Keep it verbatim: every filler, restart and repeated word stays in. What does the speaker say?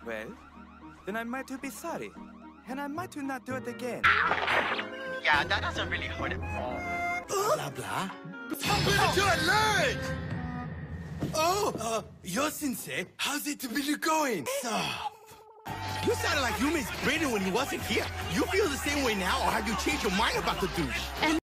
Well, then I might to be sorry. And I might to not do it again. Yeah, that doesn't really hurt at all. Blah, blah. Stop it to a leg! Oh, uh, your sensei, how's it really going? Stop. You sounded like you missed Brandon when he wasn't here. You feel the same way now, or have you changed your mind about the douche? And